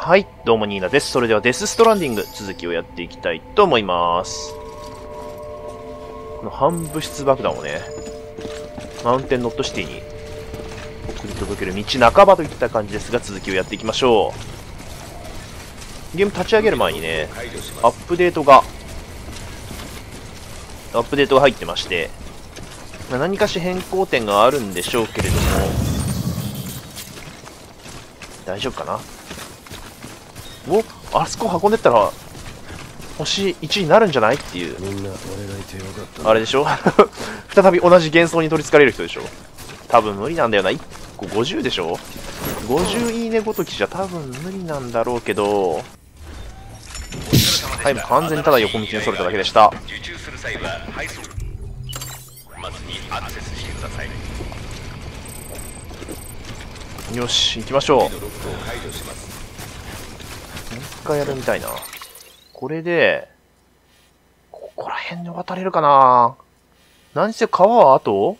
はい、どうもニーナです。それではデスストランディング続きをやっていきたいと思います。この反物質爆弾をね、マウンテンノットシティに送り届ける道半ばといった感じですが、続きをやっていきましょう。ゲーム立ち上げる前にね、アップデートが入ってまして、何かし変更点があるんでしょうけれども、大丈夫かな。あそこ運んでったら星1になるんじゃないっていう、あれでしょ再び同じ幻想に取りつかれる人でしょ。多分無理なんだよな。1個50でしょ。50いいねごときじゃ多分無理なんだろうけど、はい、もう完全にただ横道にそれただけでした。よし、行きましょう。もう一回やるみたいな。これで、ここら辺に渡れるかな。何せ川はあと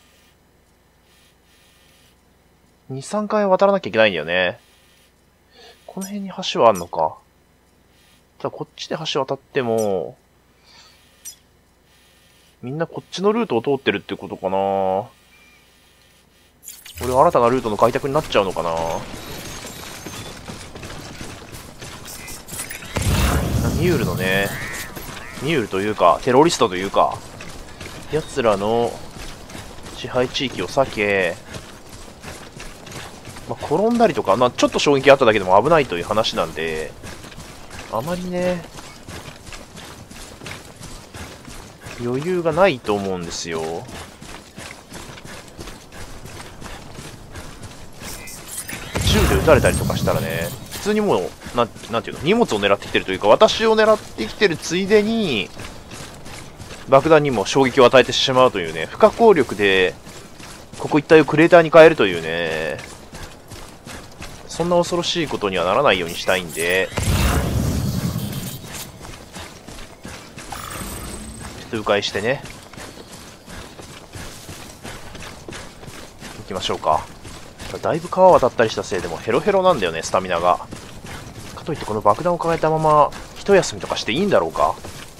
2、3回渡らなきゃいけないんだよね。この辺に橋はあんのか。ただこっちで橋渡っても、みんなこっちのルートを通ってるってことかな。俺新たなルートの開拓になっちゃうのかな。ミュールのね、ミュールというか、テロリストというか、奴らの支配地域を避け、転んだりとか、ちょっと衝撃あっただけでも危ないという話なんで、あまりね、余裕がないと思うんですよ。銃で撃たれたりとかしたらね、普通にもう、なんていうの、荷物を狙ってきてるというか、私を狙ってきてるついでに、爆弾にも衝撃を与えてしまうというね、不可抗力で、ここ一帯をクレーターに変えるというね、そんな恐ろしいことにはならないようにしたいんで、ちょっと迂回してね、行きましょうか。だいぶ川渡ったりしたせいでもヘロヘロなんだよね、スタミナが。かといってこの爆弾を抱えたまま一休みとかしていいんだろうか。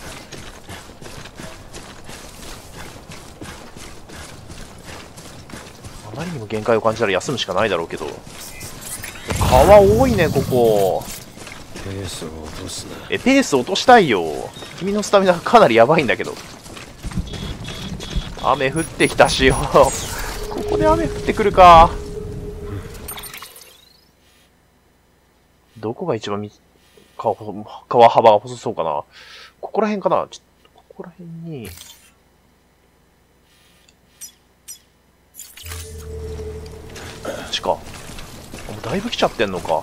あまりにも限界を感じたら休むしかないだろうけど。川多いね、ここ。 ペースを落とすな。 ペース落としたいよ。君のスタミナかなりやばいんだけど。雨降ってきたしよ。ここで雨降ってくるか。どこが一番川幅が細そうかな。ここら辺かな。ここら辺に。こっちか。もうだいぶ来ちゃってんのか。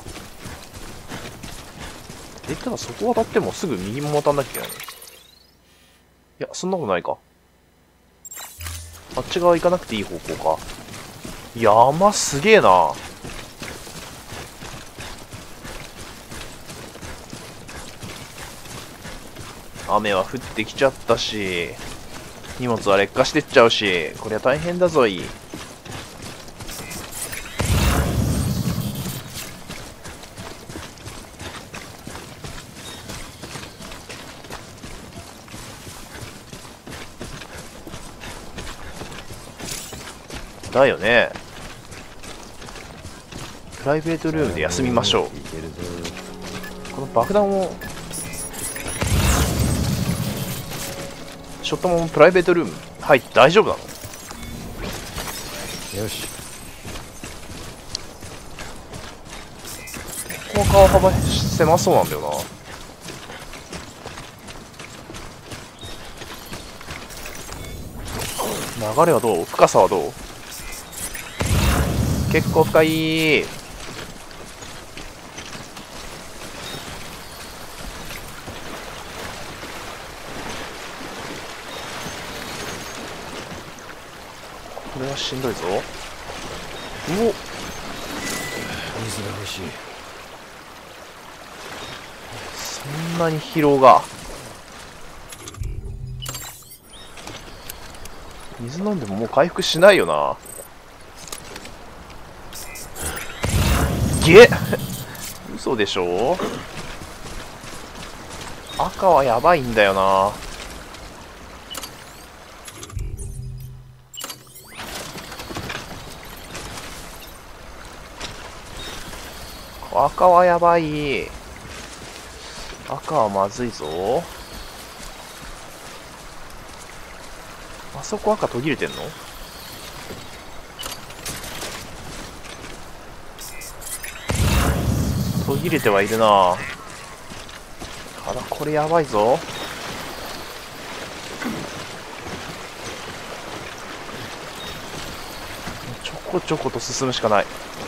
ただそこ渡ってもすぐ右も渡んなきゃいけないの。いや、そんなことないか。あっち側行かなくていい方向か。山すげえな。雨は降ってきちゃったし、荷物は劣化してっちゃうし、こりゃ大変だぞい。だよね。プライベートルームで休みましょう。この爆弾をショットもプライベートルーム入って大丈夫なの？ よし。 この川幅狭そうなんだよな。流れはどう？深さはどう？結構深い。これはしんどいぞ。おっ、 水が欲しい。 そんなに疲労が。水飲んでももう回復しないよな。 嘘でしょ。赤はやばいんだよな。赤はやばい。赤はまずいぞ。あそこ赤途切れてんの？途切れてはいるな。ただこれやばいぞ。ちょこちょこと進むしかない。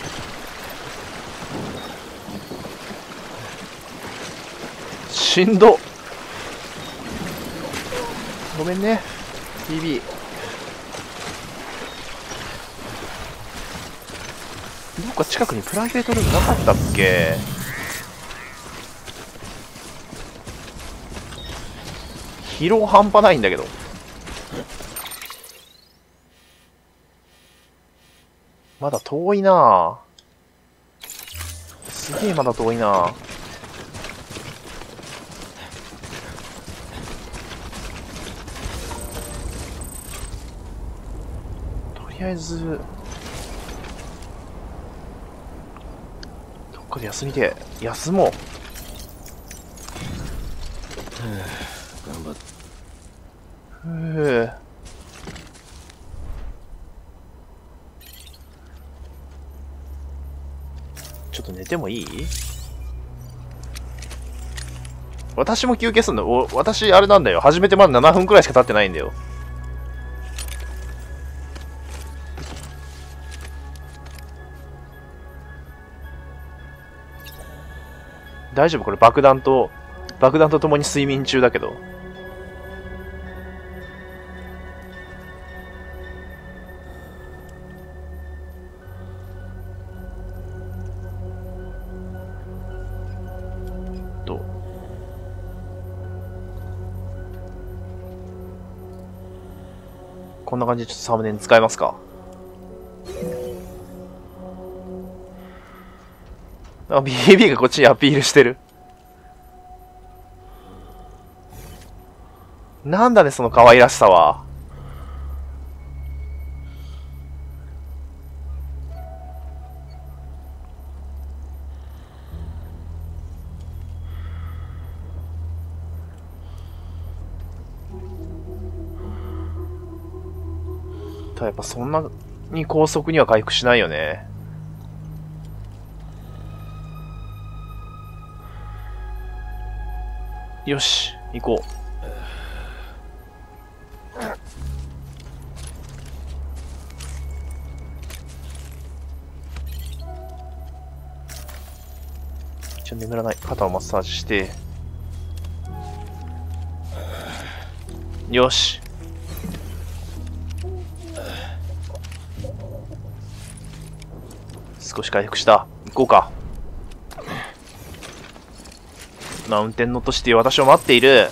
しんど。ごめんね PB。 どっか近くにプライベートルームなかったっけ。疲労半端ないんだけど。まだ遠いな。すげえまだ遠いな。とりあえずどっかで休みて休もう。 頑張って。 ちょっと寝てもいい？私も休憩すんの？私あれなんだよ、始めてまだ7分くらいしか経ってないんだよ。大丈夫？これ爆弾と共に睡眠中だけど。こんな感じでちょっとサムネに使えますか？あ、BB がこっちにアピールしてる。なんだね、その可愛らしさは。ただやっぱそんなに高速には回復しないよね。よし、行こう。一応眠らない。肩をマッサージして。よし。少し回復した。行こうか。マウンテンノットシティ私を待っている。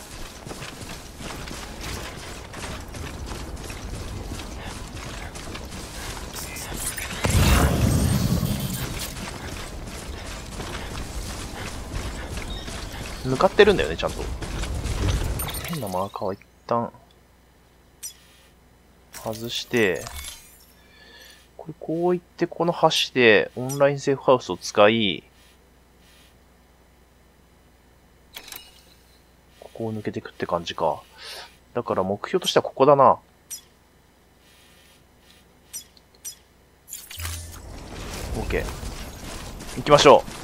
向かってるんだよね、ちゃんと。変なマーカーは一旦外して、これこういってこの橋でオンラインセーフハウスを使い、ここを抜けていくって感じか。だから目標としてはここだな。OK。行きましょう。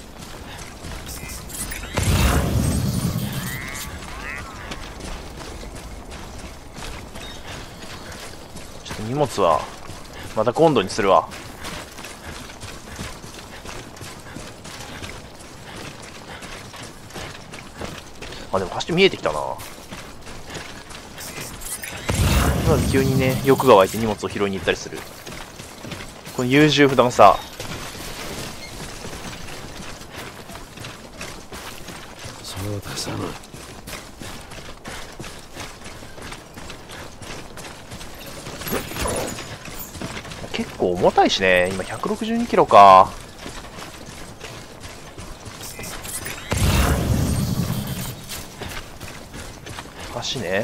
ちょっと荷物はまた今度にするわ。あ、でも橋見えてきたな。今急にね、欲が湧いて荷物を拾いに行ったりする。この優柔不断さ。 そうだサム。 結構重たいしね。今162キロか。 足ね。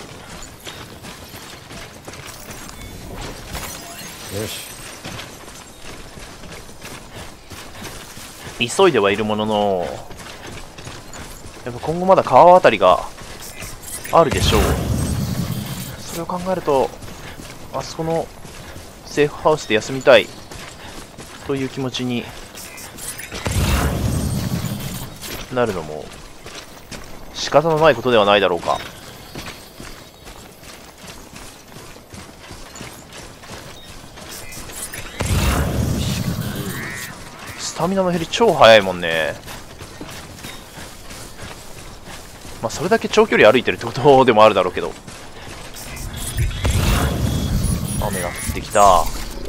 よし。 急いではいるものの、やっぱ今後まだ川渡りがあるでしょう。それを考えると、あそこのセーフハウスで休みたいという気持ちになるのも仕方のないことではないだろうか。スタミナの減り超速いもんね。まあそれだけ長距離歩いてるってことでもあるだろうけど。雨が降ってきた。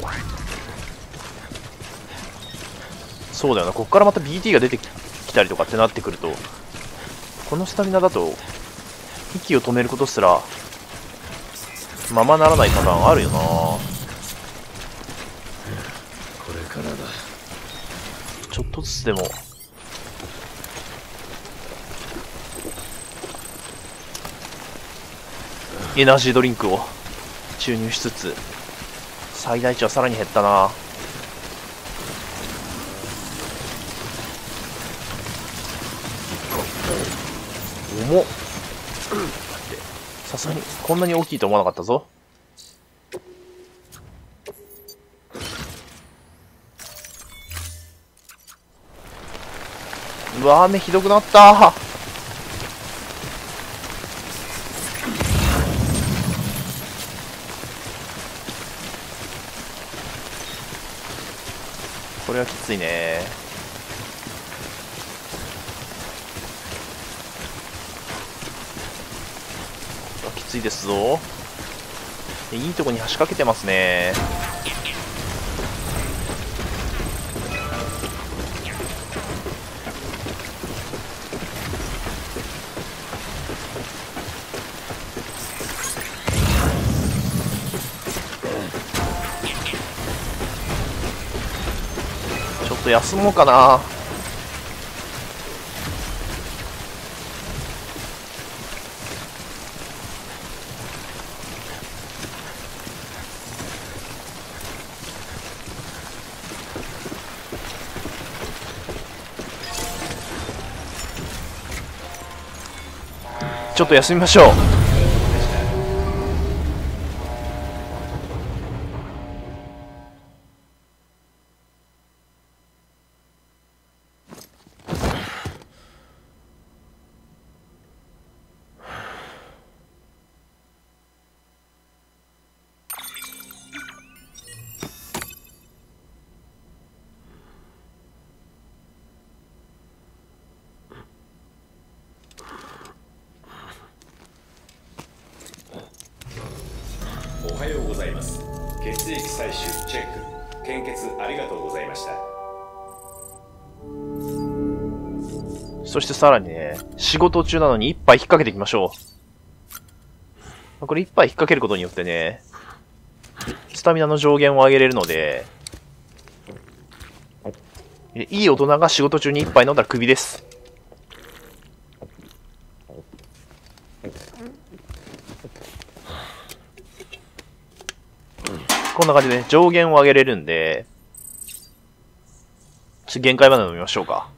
そうだよな、こっからまた BT が出てきたりとかってなってくると、このスタミナだと息を止めることすらままならないパターンあるよな。 これからだ。 ちょっとずつでもエナジードリンクを注入しつつ、最大値はさらに減ったな。重っ。さすがにこんなに大きいと思わなかったぞ。うわ、雨ひどくなった。これはきついね。きついですぞ。いいとこに橋掛けてますね。ちょっと休もうかな。ちょっと休みましょう。 おはようございます。血液採取チェック。献血ありがとうございました。 そしてさらにね、仕事中なのに一杯引っ掛けていきましょう。これ一杯引っ掛けることによってね、スタミナの上限を上げれるので、いい大人が仕事中に一杯飲んだらクビです。こんな感じで、ね、上限を上げれるんで、限界まで飲みましょうか。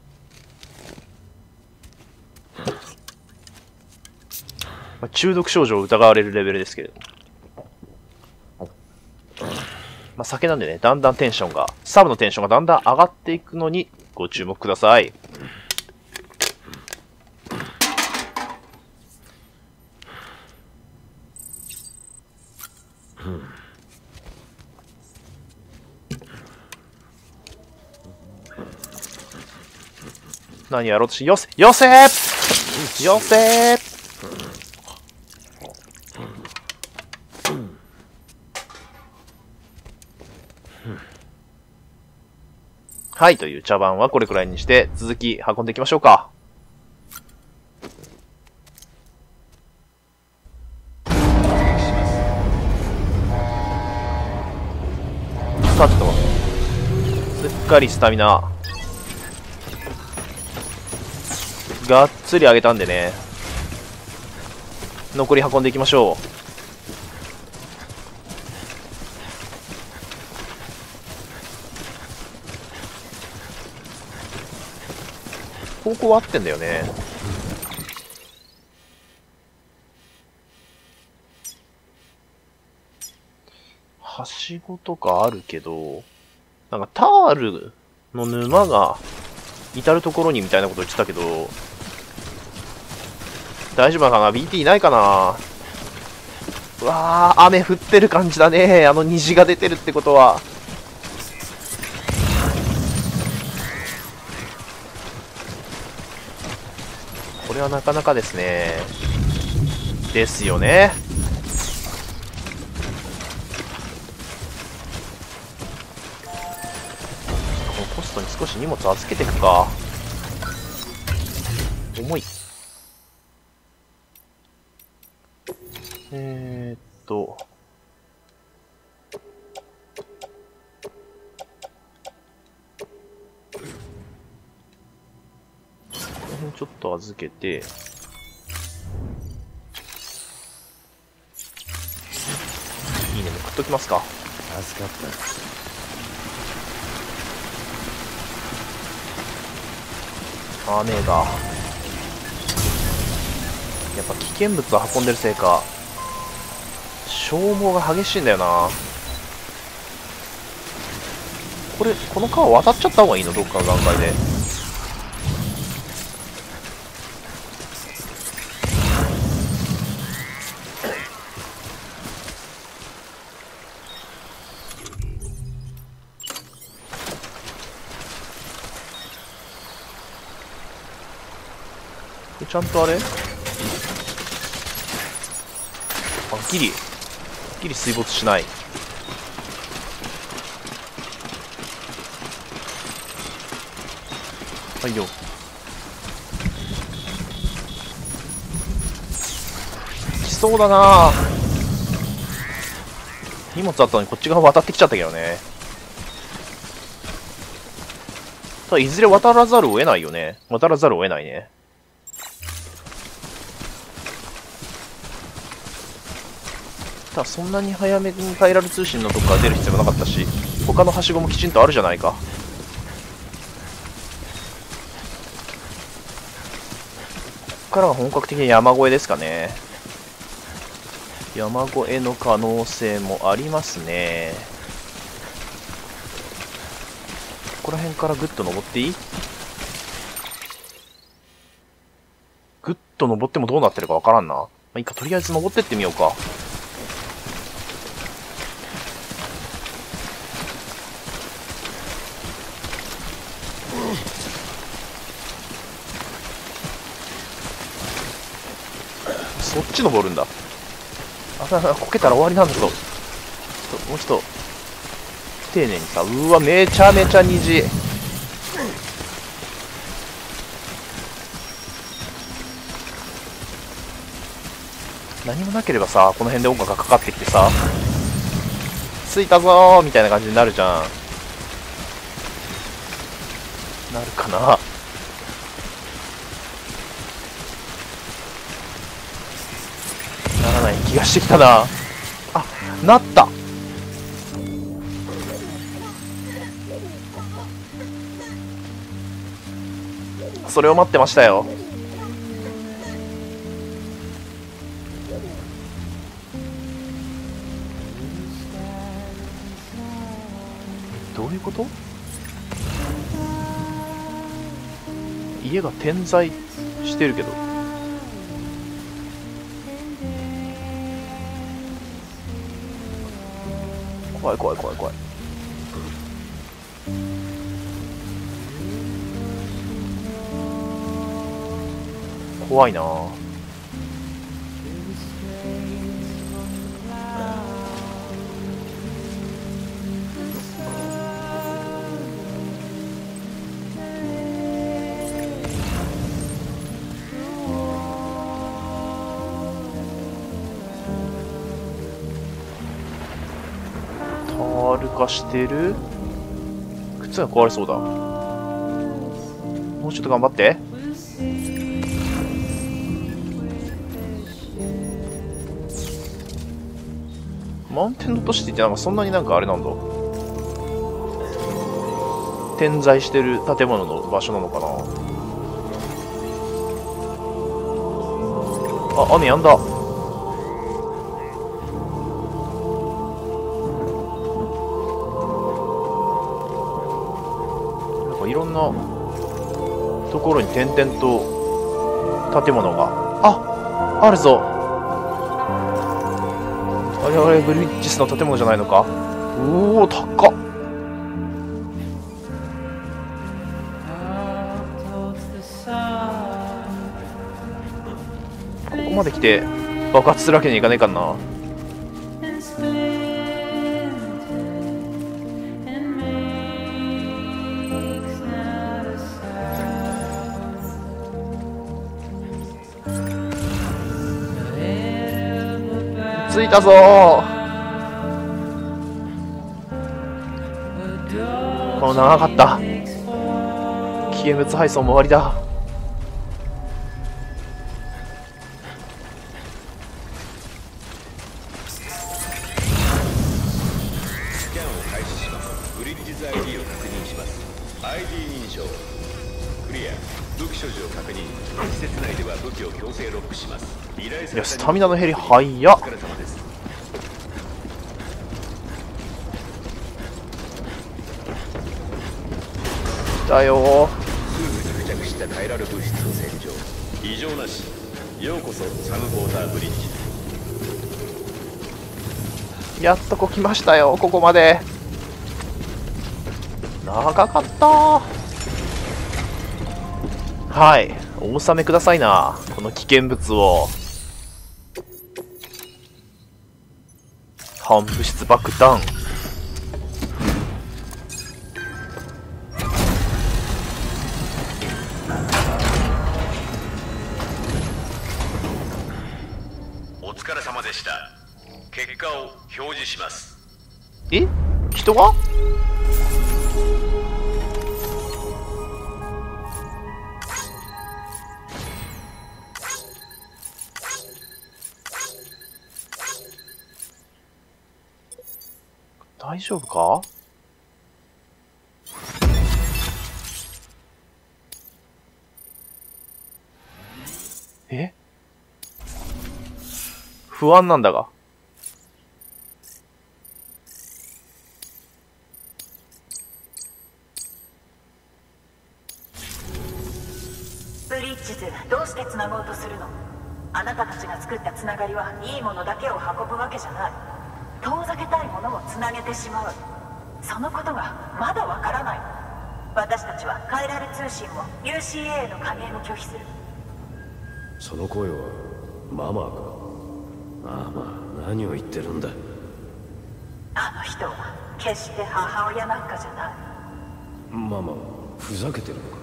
中毒症状を疑われるレベルですけれども。まあ、酒なんでね、だんだんテンションが、サブのテンションがだんだん上がっていくのにご注目ください。何やろうとし、よせよせよせはい、という茶番はこれくらいにして、続き運んでいきましょうか。さてと、すっかりスタミナがっつり上げたんでね、 残り運んでいきましょう。方向は合ってんだよね。はしごとかあるけど、なんかタールの沼が至るところにみたいなこと言ってたけど、大丈夫かな？ BT いないかな？うわー、雨降ってる感じだね。あの虹が出てるってことは。これはなかなかですね。ですよね。このポストに少し荷物預けていくか。重い。この辺ちょっと預けて、いいね、もう食っときますか。 助かった。 雨がやっぱ危険物を運んでるせいか消耗が激しいんだよな。この川渡っちゃった方がいいの？どっかの段階で。ちゃんとあれ、ギリ水没しない。はいよ。来そうだな。荷物あったのにこっち側渡ってきちゃったけどね。ただいずれ渡らざるを得ないよね。渡らざるを得ないね。ただそんなに早めにパイラル通信のとこから出る必要もなかったし、他のはしごもきちんとあるじゃないか。ここからは本格的に山越えですかね。山越えの可能性もありますね。ここら辺からグッと登っていい？グッと登ってもどうなってるかわからんな。まあいいか、とりあえず登ってってみようか。そっち登るんだ。こけたら終わりなんだけど。もうちょっと、丁寧にさ。うわ、めちゃめちゃ虹。何もなければさ、この辺で音楽がかかってきてさ、着いたぞーみたいな感じになるじゃん。なるかな。ならない気がしてきたな。あ、なった。それを待ってましたよ。どういうこと？家が点在してるけど。怖い怖い怖い怖い。怖いなぁ。タール化してる？靴が壊れそうだ。もうちょっと頑張って。 マウンテンノットシティってなんかそんなになんかあれなんだ、点在してる建物の場所なのかな。あ、雨やんだ。なんかいろんなところに点々と建物が、あるぞ。あれあれ、ブリッジスの建物じゃないのか。おお、高っ。ここまで来て爆発するわけにいかねえかな。着いたぞー。この長かった危険物配送も終わりだ。 スキャンを開始します。ブリッジズ ID を確認します。 ID 認証クリア。武器所持を確認。施設内では武器を強制ロックします。依頼されたいや、スタミナの減り早っ。 お疲れ様です。 来たよすぐに付着したカイラル物質を洗浄。異常なし。ようこそサム・ポーターブリッジ。 ー。やっとこ来ましたよ、ここまで。長かったー。はい、お納めくださいな、この危険物を。反物質爆弾。 お疲れ様でした。結果を表示します。 え、人が？大丈夫か？え？不安なんだが。 ブリッジズ、どうして繋ごうとするの？あなたたちが作った繋がりはいいものだけを運ぶわけじゃない。遠ざけたいものを繋げてしまう。そのことがまだわからない。私たちはカイラル通信も UCA への加盟も拒否する。 その声はママか。ああ、まあ何を言ってるんだ。 あの人は決して母親なんかじゃない。 ママふざけてるのか。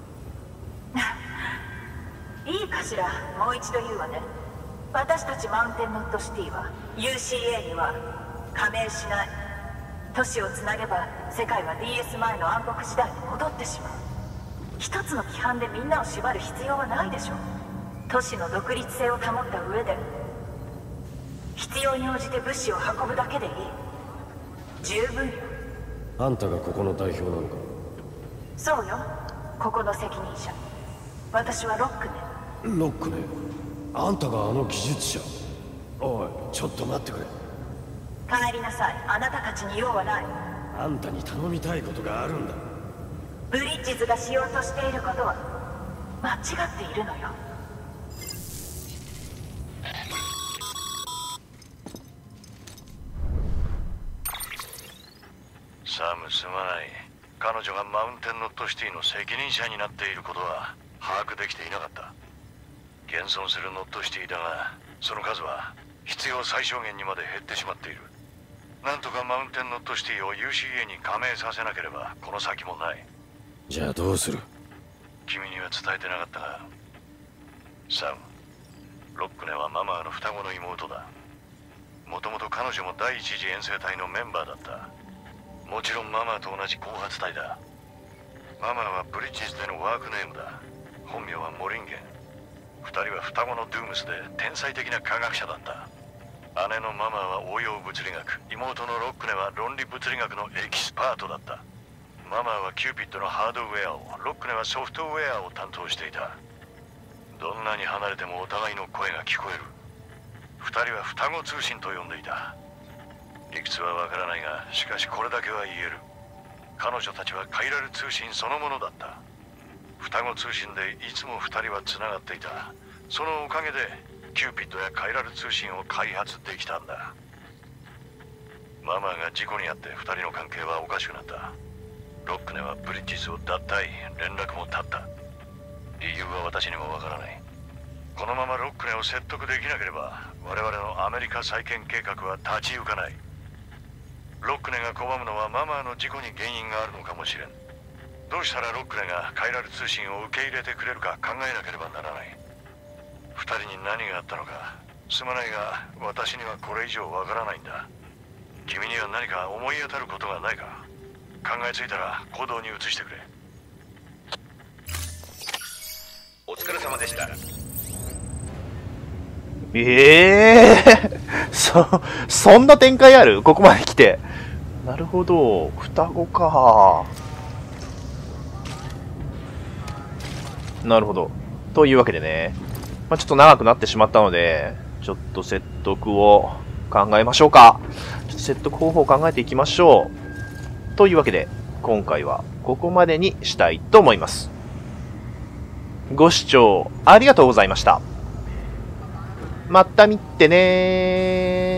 いいかしら、もう一度言うわね。私たちマウンテンノットシティは UCA には加盟しない。都市をつなげば世界は DS 前の暗黒時代に戻ってしまう。一つの規範でみんなを縛る必要はないでしょう。都市の独立性を保った上で必要に応じて物資を運ぶだけでいい。十分よ。 あんたがここの代表なのか。 そうよ、ここの責任者。私はロックね。 ロックね。あんたがあの技術者。おい、ちょっと待ってくれ。 帰りなさい。あなたたちに用はない。 あんたに頼みたいことがあるんだ。 ブリッジズがしようとしていることは間違っているのよ。 サム、すまない。彼女がマウンテンノットシティの責任者になっていることは把握できていなかった。現存するノットシティだが、その数は必要最小限にまで減ってしまっている。なんとかマウンテンノットシティを UCA に加盟させなければこの先もない。 じゃあどうする。 君には伝えてなかったが、サム、ロックネはママの双子の妹だ。もともと彼女も第一次遠征隊のメンバーだった。もちろんママと同じ後発隊だ。ママはブリッジズでのワークネームだ。本名はモリンゲン。二人は双子のドゥームスで天才的な科学者だった。 姉のママは応用物理学、妹のロックネは論理物理学のエキスパートだった。ママはキューピッドのハードウェアを、ロックネはソフトウェアを担当していた。どんなに離れてもお互いの声が聞こえる。二人は双子通信と呼んでいた。理屈はわからないが、しかしこれだけは言える。彼女たちはカイラル通信そのものだった。双子通信でいつも二人はつながっていた。そのおかげでキューピッドやカイラル通信を開発できたんだ。ママが事故に遭って二人の関係はおかしくなった。ロックネはブリッジズを脱退、連絡も絶った。理由は私にもわからない。このままロックネを説得できなければ我々のアメリカ再建計画は立ち行かない。ロックネが拒むのはママの事故に原因があるのかもしれん。どうしたらロックネがカイラル通信を受け入れてくれるか考えなければならない。二人に何があったのかすまないが、私にはこれ以上わからないんだ。君には何か思い当たることがないか。考えついたら行動に移してくれ。 お疲れ様でした。 そんな展開ある？ここまで来て。なるほど、双子か。なるほど。というわけでね、ちょっと長くなってしまったので、ちょっと説得を考えましょうか。ちょっと説得方法を考えていきましょう。というわけで、今回はここまでにしたいと思います。ご視聴ありがとうございました。また見てねー。